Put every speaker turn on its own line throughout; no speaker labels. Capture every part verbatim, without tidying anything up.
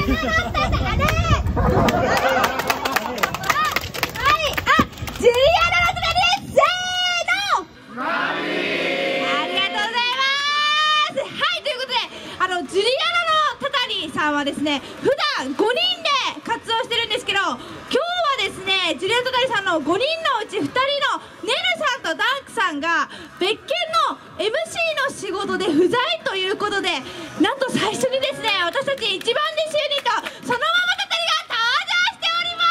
さんはですね、普段ごにんで活動してるんですけど、今日はですね、ジュリアット・ダリさんのごにんのうちふたりのネルさんとダンクさんが別件の エムシー の仕事で不在ということで、なんと最初にですね、私たち一番弟子ユニットそのままたたりが登場しております。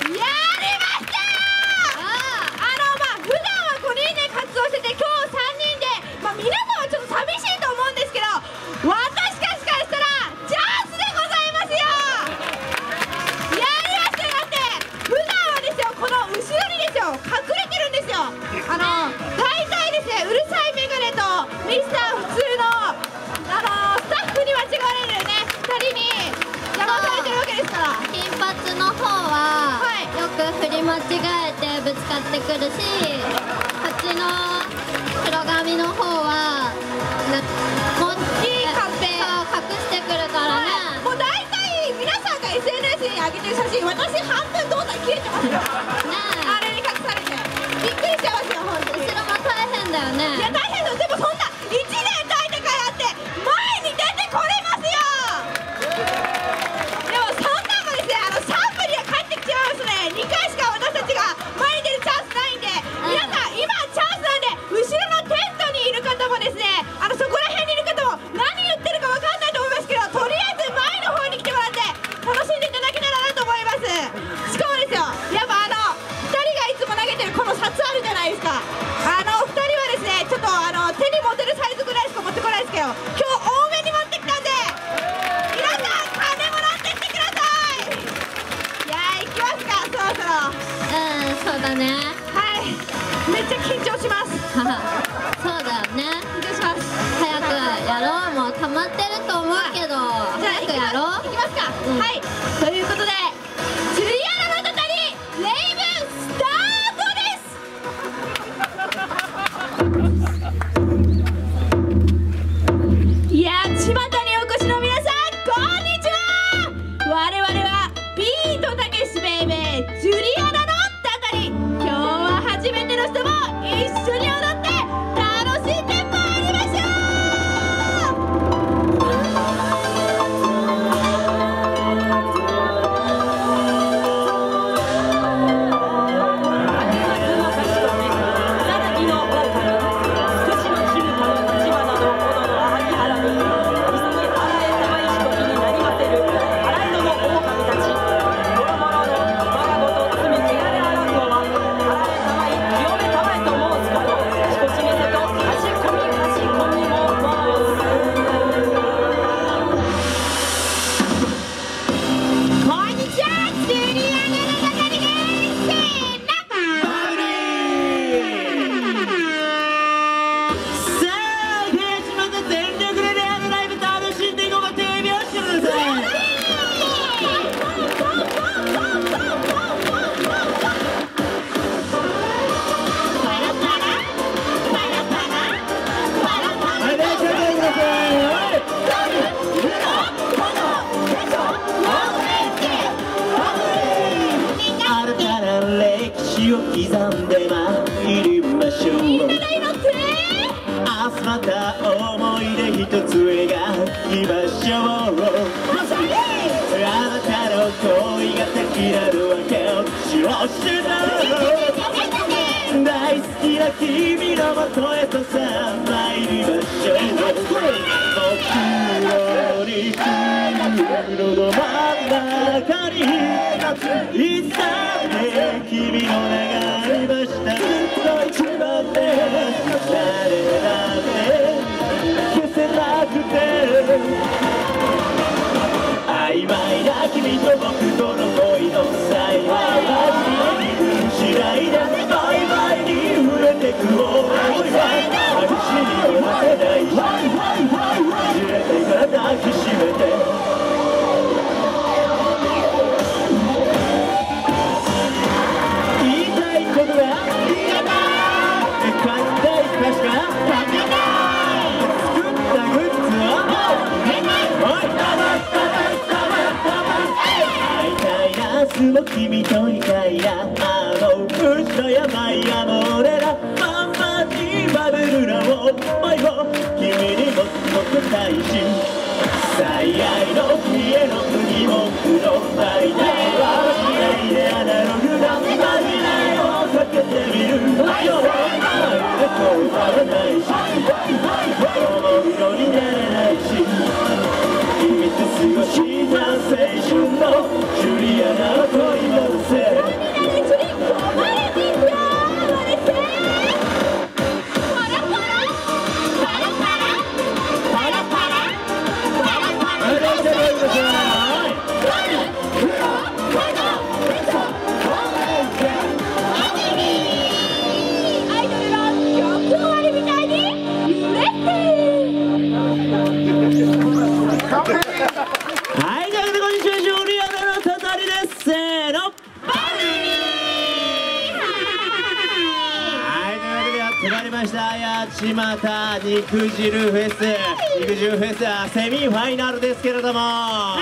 やりました。あのまあ普段はごにんで活動してて、今日さんにんで、まあ、皆さんはちょっと寂しいと思うんですけど、私たちからしたらチャンスでございますよ。やりましたよ。だって普段はですよ、この後ろにですよ隠れてるんですよ。あの大体ですね、うるさいメガネとミスター普通のあのスタッフに間違われるねふたりに邪魔されてるわけですから。
金髪の方は、はい、よく振り間違えてぶつかってくるし、こっちの黒髪の方はもういいカンペを隠してくるからね、
はい、もう大体皆さんが エスエヌエス に上げてる写真、私半分胴体切れてますよね。あれに隠されてびっくりしてますよ。本当に
後ろも大変だよね。
いや大変です。でもそんないちねん耐えてからって前に出てこれますよ。でもそんなんもですね、あのさんぷんには帰ってきちゃいますね。にかいしか私たちが前に出るチャンスないんで、皆さん今チャンスなんで、後ろのテントにいる方もですね、あのそこら辺にいる方も何言ってるかわかんないと思いますけど、とりあえず前の方に来てもらって楽しんでいただけたらなと思います。しかもですよ、やっぱあのふたりがいつも投げてるこの札あるじゃないですか。あのふたりはですね、ちょっとあの手に持てるサイズぐらいしか持ってこないですけど、今日多めに持ってきたんで、皆さん金もらってきてください。いやー、行きますか、そろそろ。
うん、そうだね。
はい、めっちゃ緊張します。
そうだよね。
緊張します。
早くやろう。もう溜まってると思うけど、
じゃあ
早くやろう。
行きますか、うん、はい。ということで、ジュリアナのたたりレイブスタートです。いやー、巷にお越しの皆さん、こんにちは。我々はビートたけしベイベージュリアナのたたり。今日は初めての人も一緒に踊って楽しんでまいりましょう。
刻んで参りましょう。明日また思い出一つ描きましょう。あなたの恋が先なるわけを知らせた。大好きな君のもとへとさ参りましょう。僕に雲の真ん中にいざね君の願いました。一番で誰だって消せなくて、曖昧な君と僕との恋の際は次第でバイバイに触れてく想いは私にはせない揺れてから抱きしめて、言いたいことが言えない、簡単かしか書けない、作ったグッズを売れない。 も君といたいな。あのうちの病はもう俺らまんまにバブルな思いを君にもっとたいし、最愛の家の国も黒バイナーはしないでアナログなマジナをかけてみる。よまるでこうならないし思うようにならないし、君と過ごした青春のジュリアナを取り戻せ。はい、というわけでこんにちは、ジュリアナのたたりです。せーの、はい、というわけでやってまいりました八街肉汁フェス。肉汁フェスはセミファイナルですけれども、はい、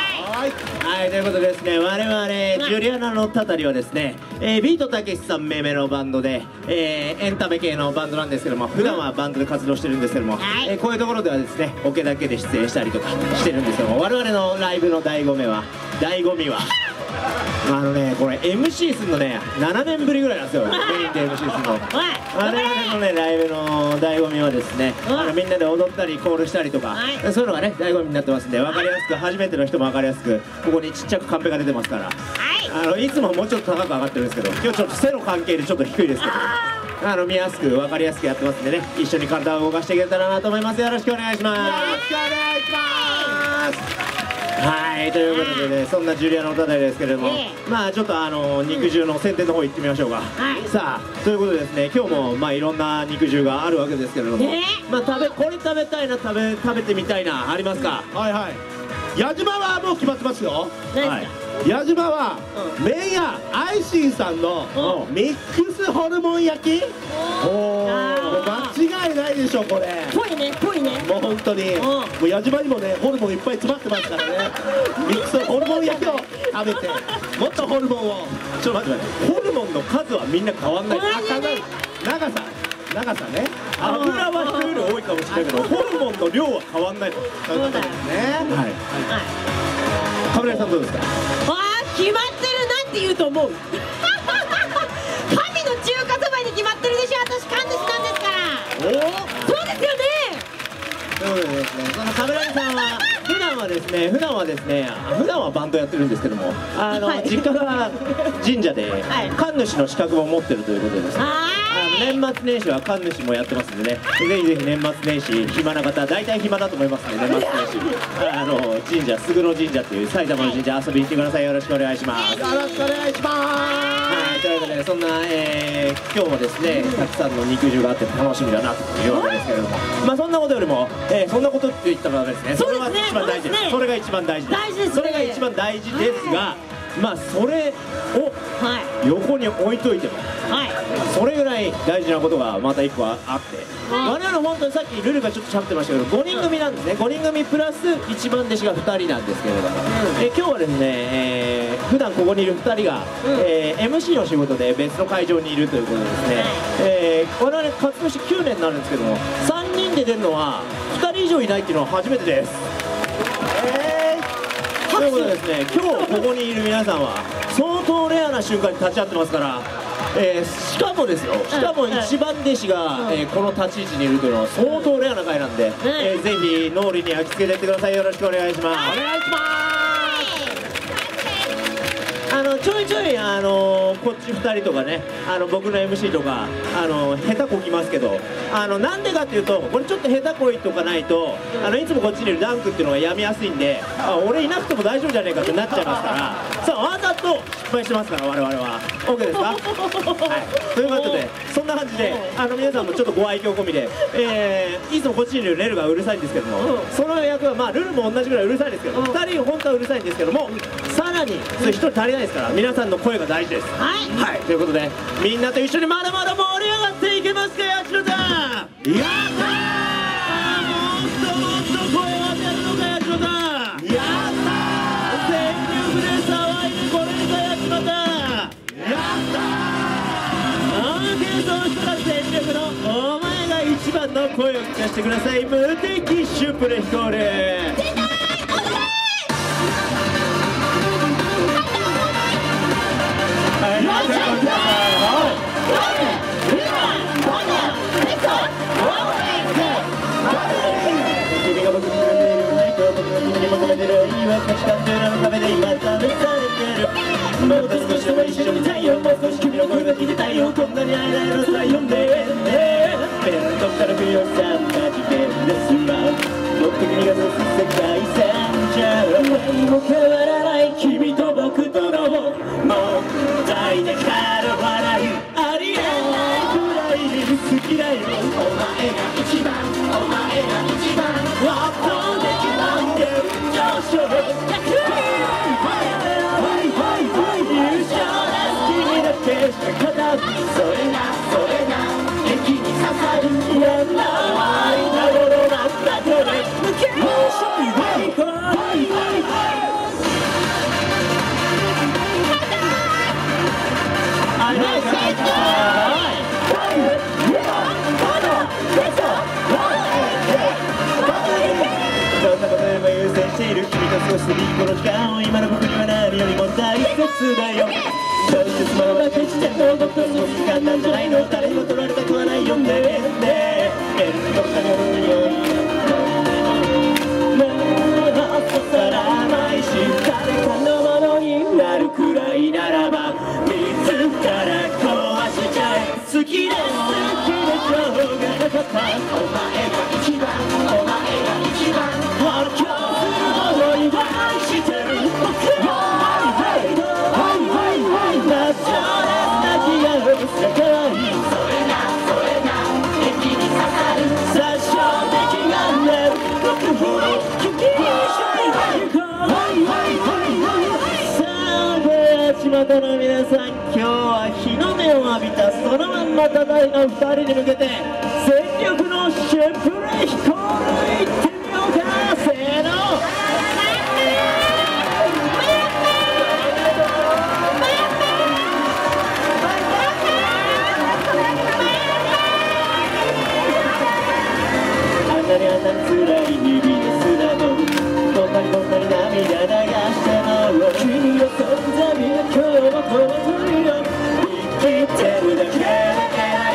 はい、ということでですね、我々ジュリアナのたたりはですね、えー、ビートたけしさん命名のバンドで、えー、エンタメ系のバンドなんですけども、普段はバンドで活動してるんですけども、はい、えー、こういうところではですね、オケだけで出演したりとかしてるんですけども、我々のライブの醍醐味は醍醐味はあのね、これ エムシー するのねななねんぶりぐらいなんですよ。メインで エムシー するの。我々のねライブの醍醐味はですね、あのみんなで踊ったりコールしたりとか、そういうのがね醍醐味になってますんで、分かりやすく、初めての人も分かりやすく、ここにちっちゃくカンペが出てますから、あのいつももうちょっと高く上がってるんですけど、今日ちょっと背の関係でちょっと低いですけど、あの見やすく分かりやすくやってますんでね、一緒に体を動かしていけたらなと思います。よろしくお願いします。よろしくお願いします。はい、ということでね、そんなジュリアナのたたりですけれども、えー、まあちょっとあの肉汁の宣伝の方行ってみましょうか。はい、さあということでですね、今日もまあいろんな肉汁があるわけですけれども、えー、まあ食べこれ食べたいな、食べ食べてみたいなありますか？はいはい。矢島はもう決まってますよ。はい。矢島は、うん、麺屋アイシンさんの、うん、ミックスホルモン焼き。おお、間違いないでしょこれ。
ぽいね、ぽいね。
もう本当に、もう矢島にもねホルモンいっぱい詰まってますからね。ミックスホルモン焼きを食べて、もっとホルモンを。ちょっと待って待って、ホルモンの数はみんな変わんない。長さ長さね、油は人より多いかもしれないけど、ホルモンの量は変わんないと。そういうことですね。はい。カメラさんどうですか？
ああ、決まってる。なんて言うと思う？神の中華そばに決まってるでしょ。私神主なんですから。おお、そうですよね。
ということでですね、そのカメラさんは普段はですね、普段はですね、普段はバンドやってるんですけども、あの、はい、実家が神社で、はい、神主の資格も持ってるということでですね、あの年末年始は神主もやってますんでね、ぜひぜひ年末年始暇な方、大体暇だと思いますので、年末年始あの神社、菅野神社っていう埼玉の神社遊びに行ってください。よろしくお願いします。よろしくお願いします。はい、ということでそんな、えー、今日もですね、たくさんの肉汁があって楽しみだなというわけですけれども、まあそんなことよりも、えー、そんなことって言ったらですね、それは一番大事です。それが一番大事です。それが一番大事ですが、まあそれを横に置いといても、はい、それぐらい大事なことがまたいっこあって、我々本当にさっきルルがちょっとしゃべってましたけど、ごにん組なんですね。ごにん組プラス一番弟子がふたりなんですけれども、うん、え今日はですね、えー、普段ここにいるふたりが、うん、えー、エムシー の仕事で別の会場にいるということでですね、えー、我々活動してきゅうねんになるんですけども、さんにんで出るのはふたり以上いないっていうのは初めてです。えー、ということでですね、今日ここにいる皆さんは相当レアな瞬間に立ち会ってますから、えー、しかもですよ、しかも一番弟子が、うん、えー、この立ち位置にいるというのは相当レアな回なんで、うん、えー、ぜひ脳裏に焼き付けていってください。よろしくお願いします。お願いします。あのちょいちょいあのこっちふたりとかね、あの僕の エムシー とかあの下手こきますけど、あのなんでかっていうと、これちょっと下手こいとかないと、あのいつもこっちにいるダンクっていうのがやみやすいんで、あ俺いなくても大丈夫じゃねえかってなっちゃいますから、さあわざと失敗してますから我々は。 OK ですか？はい、ということでそんな感じで、あの皆さんもちょっとご愛嬌込みで、えー、いつもこっちにいるレルがうるさいんですけども、その役はまあルルも同じぐらいうるさいですけど、ふたり本当はうるさいんですけども、さらにひとり足りないですから、皆さんの声が大事です。はい、はい、ということでみんなと一緒にまだまだ盛り上がっていけますか？八代さん、やったー、もっともっと声を当てるのか八代さん、やったー、全力で騒いでこれるか八代さん。 の声を聞かせてください。無敵シュプレヒコール。君が僕に求めている何かを僕が君に求めてるいいわ価値観という名の壁で今試されてる。もう少しでも一緒にいたいよ。もう少し君の声が聞いてたいよ。こんなに会えないのさ呼んでね。面倒くさなくよさんな時点ですらもっと君がずっと世界線じゃ何も変わらない君と僕との問題だから笑いありえないくらいに好きだよ。お前が一番お前が一番圧倒的なんで上昇優勝な君だけしか勝たんそれがそれが敵に刺さる嫌な愛なものなんだこれ無形の勝利はいはいはいはいどんなことよりも優先している君と過ごしていいこの時間を今の僕には何よりも大切だよ。どうしてそのまま決しても僕と過ごす時間なんじゃないの。誰にも取られたくはないよね。ねえどっかにある匂いもうそしたらないし誰かのものになるくらいならば自ら壊しちゃえ。好きで好きでしょうがなかったお前が一番お前が一番発狂するほどに愛してる僕は巷の皆さん、今日は日の目を浴びたそのまんまたたいのふたりに向けて全力のシュプレヒコールいってみようか。せーのあんなにあんなに辛い日々ですらもこんなにこんなに涙流しても君の存在が今日もこの時を生きてるだけで偉い。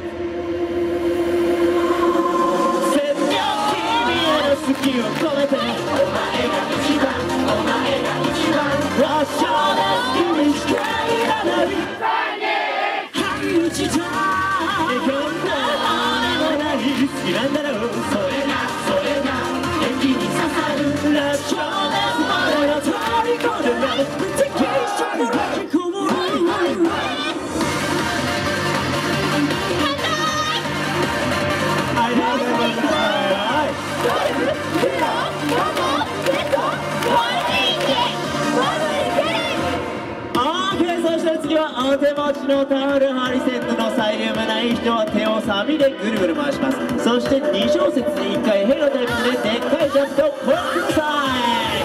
全力君への好きを込めてお前が一番お前が一番わっしょうな君しかいらない半打ちとこんなものもない好きなんだろう。それがそれが敵に刺さるラッショーですまでの虜でな無敵シュプレヒコールそして次はお手持ちのタオルハリセットのサイリウムない人は手をサビでぐるぐる回します。そしてに小節にいっかいヘロタイミングででっかいジャンプとコールサイ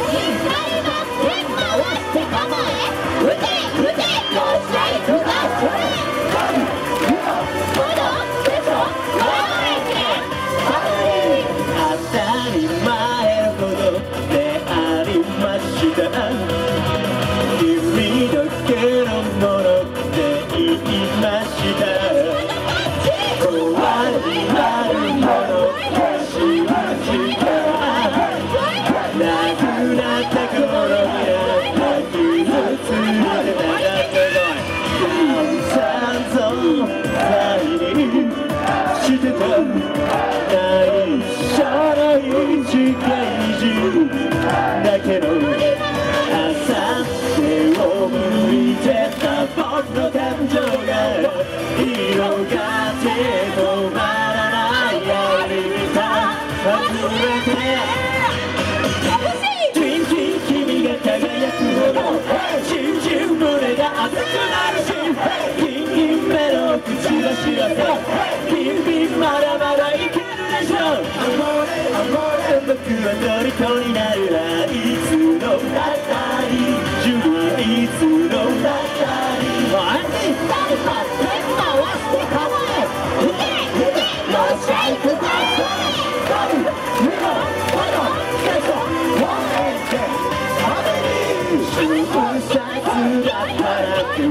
だけど朝手を向いてた僕の感情が広がって止まらないやりた外れてキンキン君が輝くほど心中胸が熱くなるしキンキン目の口が知らせピンピンまだまだいけるでしょ。僕は虜になるな。いつのだったりジュリーいつのだったり誰か手回して構え打て打てロシャイクだ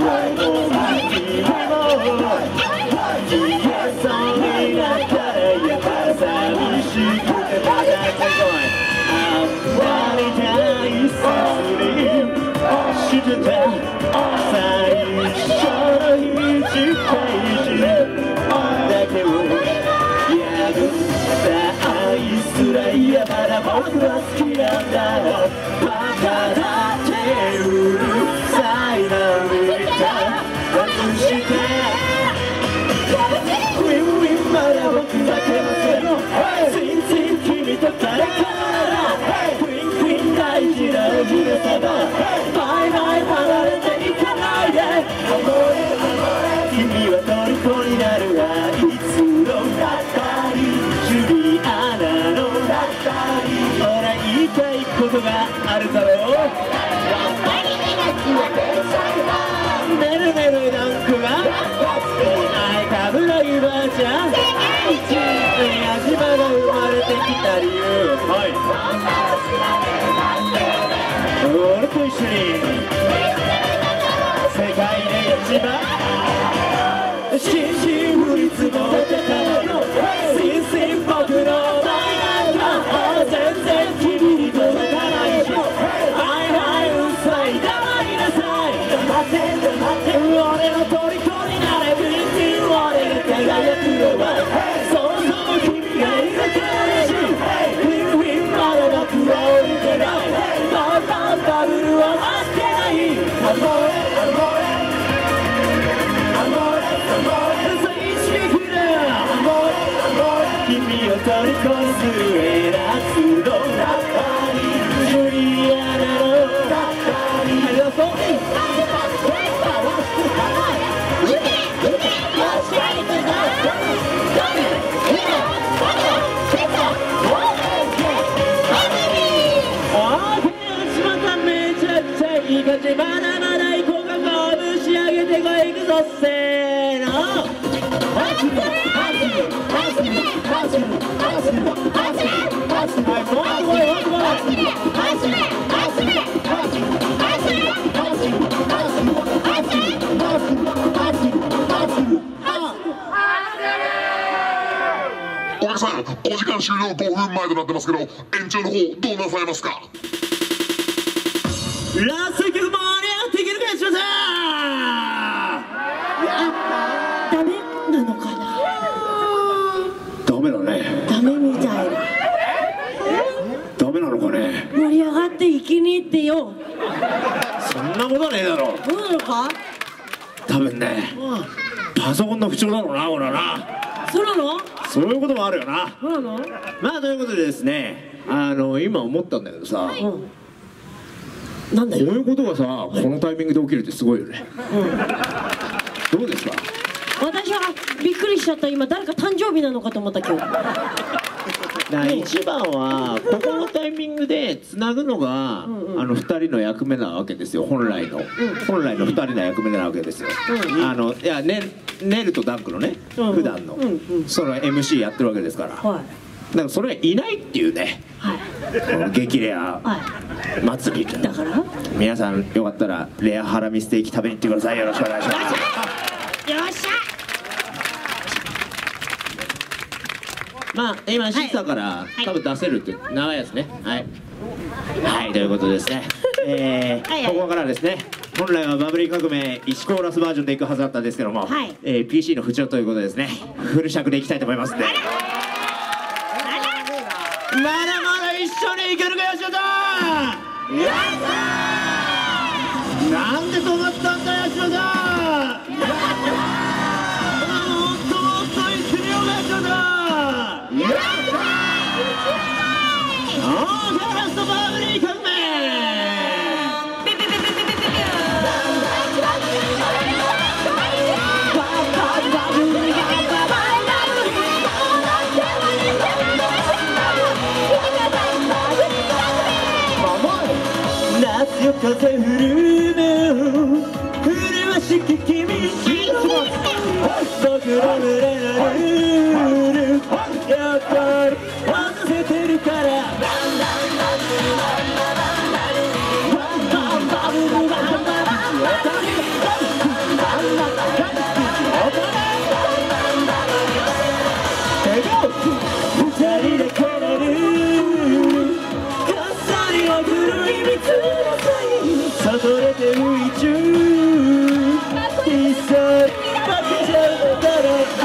僕は好きなんだバカだってうるさいなみた外してウィンウィンまだ僕だけのせいの全然君と誰からクインクイン大事なお姫様バイバイ離れていかないで君は虜になるわいつのだったりジュリアナのだったり言いたいことがあるだろうねるねるダンクがアイカブラユバーちゃん矢島が生まれてきた理由俺と一緒に世界で一番真摯降り積もってたのよ新鮮僕の前なんか全然君に届かないしはいはいうっさい黙りなさい待って待って俺の虜になれビーティー俺が輝くのはそもそも君がいるからだしウィンウィンまだ僕は降りてないバンバンバブルは待ってないアモーレアモーレアモーレアモーレ君を虜にするエラスのだったりジュリアナのだったりありがとうめちゃくちゃいい感じまだまだ行こうかこぶし上げてこいくぞせーの
お客さん、お時間終了ごふんまえとなってますけど、延長の方どうなさいますか？
ラストいっきょく盛り上がっていけるかしません。
ダメなのかな。
ダメだね。
ダメみたいな。
ダメなのかね。
盛り上がっていきに行ってよ。
そんなことねえだろ。
どうなのか。
多分ね、パソコンの不調だろうな、これはな。
そうなの。
そういうこともあるよな。
そうなの。
まあということでですね、あの今思ったんだけどさ、
うん、なんだよ。
こういうことがさ、このタイミングで起きるってすごいよね。うん、どうですか。
私はびっくりしちゃった。今誰か誕生日なのかと思った今日。
だ一番はここのタイミングでつなぐのが、うんうん、あのふたりの役目なわけですよ。本来の、うん、本来のふたりの役目なわけですよ。うん、あのいやね、ネルとダンクのね、うん、普段の、うんうん、その エムシー やってるわけですから、はい、だからそれがいないっていうね、はい、この激レア祭り、はい、だから皆さんよかったらレアハラミステーキ食べに行ってください。よろしくお願いします。
よっしゃ。
まあ今シーサーから、はい、多分出せるって長いやつね。はいはいということですね。えーはい、はい、ここからですね、本来はバブリー革命いちコーラスバージョンでいくはずだったんですけども、はい、えー、ピーシー の不調ということでですね、フル尺でいきたいと思いますんで、まだまだ一緒にいけるかよ。しょとなんで止まったんだよ。しょともっともっといってみようか。しょとオーガラストバブリー革命。夏よ風降るの震わしき君し僕の胸のルールやっぱり忘れてるから外れて宇宙一切負けちゃうだろう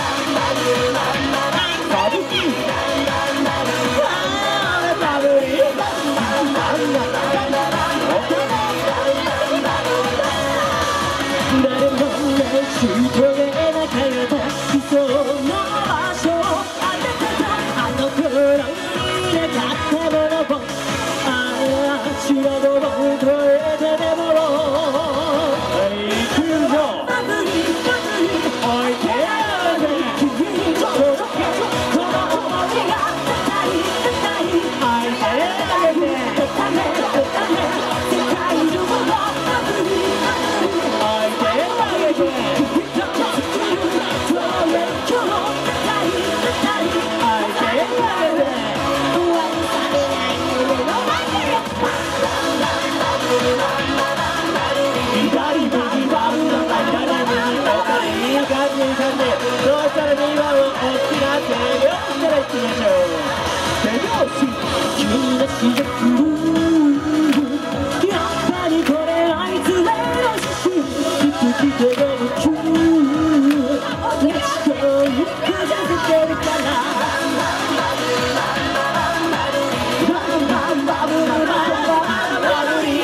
バブキバブリ誰もない人が仲が立ちそうな場所あなたとあの頃になかったものをああ白のボートへ出ても行くぞバブリバブリ置いてやる君に届けこの想いがたいたい相手あげてためため世界中をバブリバブリ相手あげて君と作るそれ今日たいたい相手あげて左右バブの中左右いい感じいい感じそうしたらにばんを大きな手拍子からいってみましょう手拍子君の視力やっぱりこれあいつらの写真きっときっとでも急に人を行くさせてるからバンバンバブルバンバンバブリ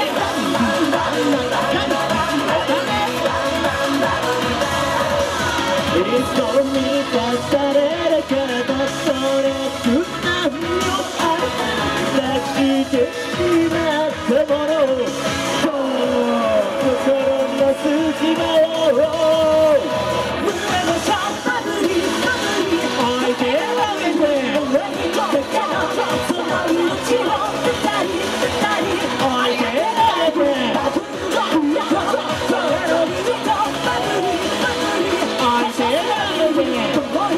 いつも満たされるからそれつなぎをあらしてしまったもの心の筋がを胸のシャンバブリバブリ相手を上げてその道を二人二人相手を上げてそれの道バブリバブリ相手を上げて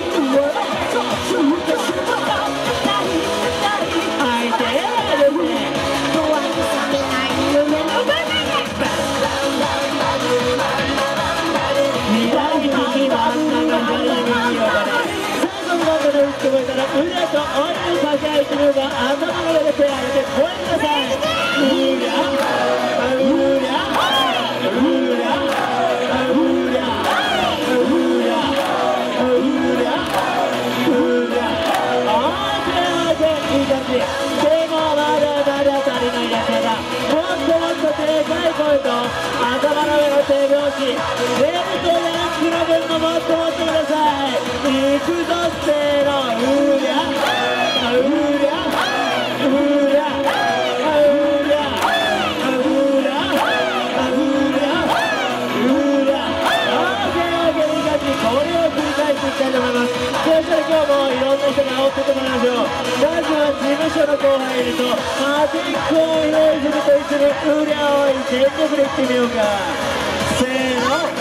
腕とお湯を抱えてるが頭の上で手を上げて超えてください。うりゃうりゃうりゃうりゃうりゃうりゃうりゃオーケーオーケーいい感じでもまだまだ足りないだけだもっともっとでかい声と頭の上の手拍子レブとヤンクの分ももっともっとくださいいくぞせーのうりゃうりゃうりゃうりゃうりゃうりゃうりゃオーケーオーケーいい感じこれを繰り返していきたいと思いますそしたら今日もいろんな人に煽ってってもらいましょうまずは事務所の後輩いると破天荒用意すると一緒にうりゃを全力でいってみようかせーの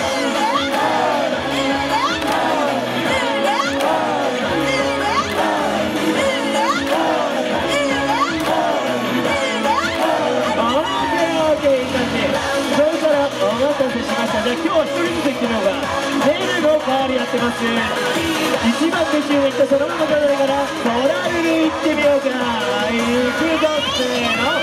じゃあ今日は一人ずつ行ってみようかメールの代わりやってますいちばんで週に行ったそのままからからトラルル行ってみようか行くぞせーの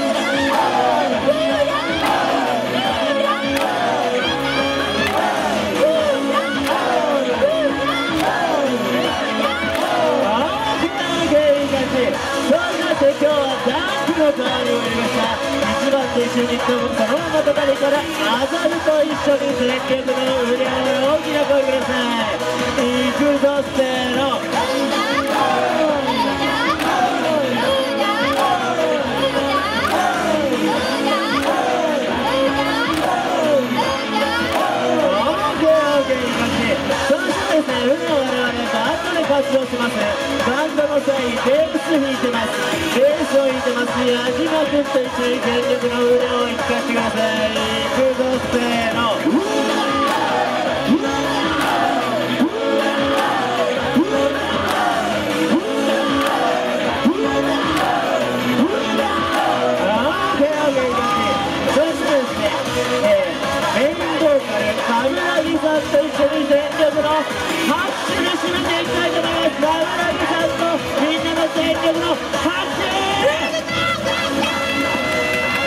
今日はダンスの代わりをやりましたいちばんで一緒に行ったそのまま隣からアザルと一緒に全力の腕を大きな声ください行くぞせーの活動しますバンドの際ベース弾いてますベースを弾いてます矢島君と一緒に全力の腕を聞かせてください行くぞせーのそしてですね、えー、メインボーカル冠城さんと一緒に全力の拍手で締めていきたいと思います冠城さんとみんなの全力の拍手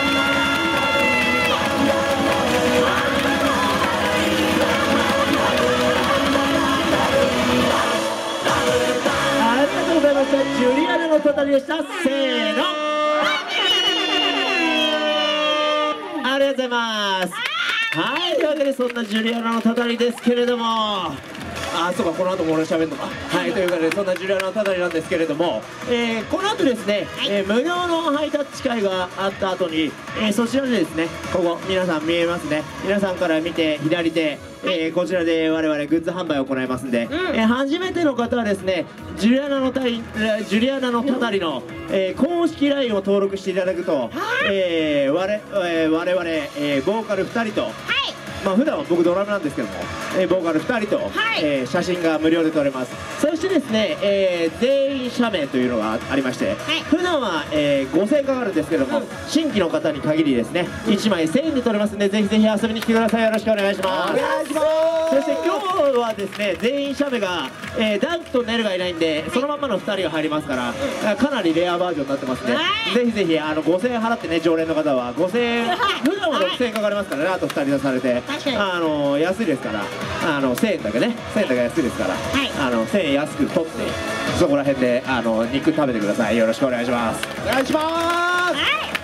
のたたりでした。せーの、ありがとうございます。はい、というわけでそんなジュリアナのたたりですけれども、あ、そうか、この後も俺喋るのか。はい、というわけでそんなジュリアナのたたりなんですけれども、えー、この後ですね、えー、無料のハイタッチ会があった後に、えー、そちらでですね、ここ皆さん見えますね、皆さんから見て左手、えー、こちらで我々グッズ販売を行いますんで、うん、えー、初めての方はですね、ジュリアナのたいジュリアナのたたりの、えー、公式 ライン を登録していただくと、えー、我, えー、我々、えー、ボーカルふたりと、はい、まあ普段は僕ドラムなんですけども、えー、ボーカルふたりと、はい、えー、写真が無料で撮れます。そしてですね、えー、全員写メというのがありまして、はい、普段は、えー、ごせんえんかかるんですけども、うん、新規の方に限りですね、いちまいせんえんで撮れますんで、ぜひぜひ遊びに来てください。よろしくお願いします。お願いします。そして今日はですね、全員写メが、えー、ダンクとネルがいないんで、そのまんまのふたりが入りますから、うん、かなりレアバージョンになってますんで、はい、ぜひぜひあのごせんえん払ってね、常連の方はごせんえん、普段はろくせんえんかかりますからね、あとふたり出されて、あの安いですから、あのせんえんだけね、せんえんだけ安いですから、はい、あのせんえん安く取って、そこら辺であの肉食べてください。よろしくお願いします。お願いします。はい、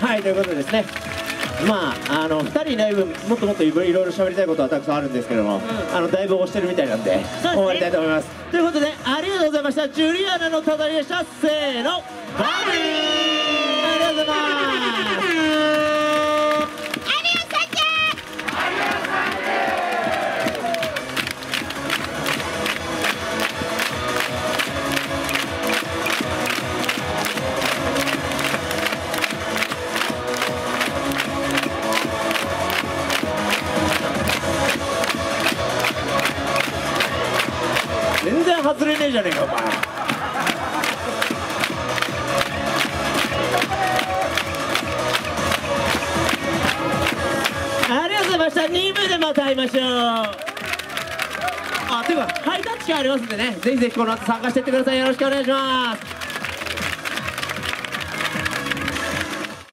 はい、ということでですね、まああのふたりいない分もっともっといろいろ喋りたいことはたくさんあるんですけども、うん、あのだいぶ押してるみたいなんで、ね、終わりたいと思います。ということでありがとうございました。ジュリアナのたたりでした。せーの、バイバイ。ありがとうございます。全然外れねえじゃねえかお前。ありがとうございました。に部でまた会いましょう。あ、ていうかハイタッチ会ありますんでね、ぜひぜひこの後参加していってください。よろしくお願いします。